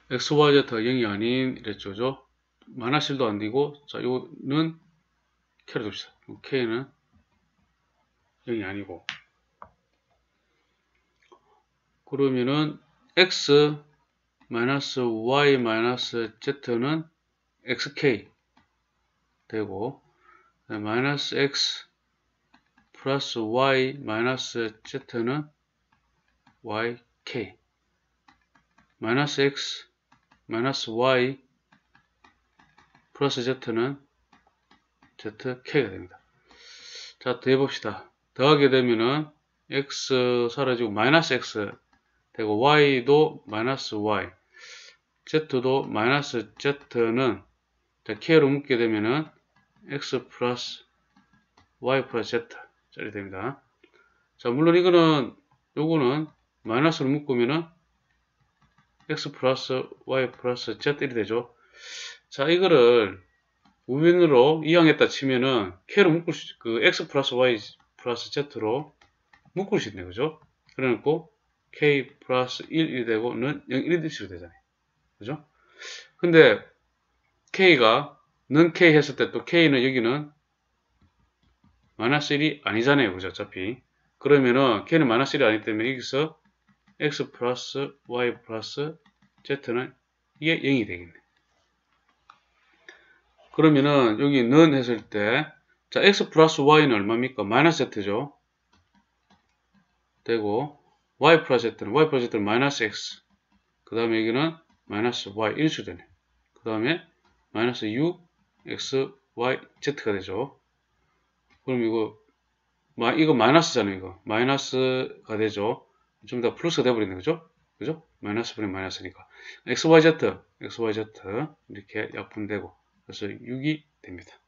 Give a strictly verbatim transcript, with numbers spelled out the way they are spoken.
x, y, z가 영이 아닌 이랬죠. 그죠? 마이너스 일도 안 되고, 자, 요는 k를 둡시다. k는 영이 아니고. 그러면은 x 마이너스 y 마이너스 z는 xk 되고, 마이너스 x 플러스 y 마이너스 z는 yk, 마이너스 x 마이너스 y 플러스 z는 zk가 됩니다. 자, 더 해봅시다. 더하게 되면은 x 사라지고 마이너스 x 되고, y도 마이너스 y, z도 마이너스 z는, 자, k로 묶게 되면은 x 플러스 y 플러스 z 짜리 됩니다. 자, 물론 이거는, 요거는 마이너스로 묶으면은 x 플러스 y 플러스 z 일이 되죠. 자, 이거를 우변으로 이항했다 치면은 k로 묶을 수, 그 x 플러스 y 플러스 z로 묶을 수 있네, 그죠? 그래놓고 k 플러스 일이 되고 는 영, 일이 식으로 되잖아요, 그죠? 근데 k가 는 k 했을 때 또 k는 여기는 마이너스 일이 아니잖아요, 그죠? 어차피 그러면은 k는 마이너스 일이 아니기 때문에 여기서 x 플러스 y 플러스 z는 이게 영이 되겠네. 그러면은 여기 는 했을 때, 자, x 플러스 y는 얼마입니까? 마이너스 z죠. 되고, y 플러스 z는, y 플러스 z는 마이너스 x. 그 다음에 여기는 마이너스 y, 이런 식으로 되네. 그 다음에 마이너스 육, x, y, z가 되죠. 그럼 이거, 마, 이거 마이너스잖아요, 이거. 마이너스가 되죠. 좀 더 플러스가 돼버리는 거죠. 그죠? 마이너스 분의 마이너스니까. x, y, z, x, y, z. 이렇게 약분되고. 그래서 육이 됩니다.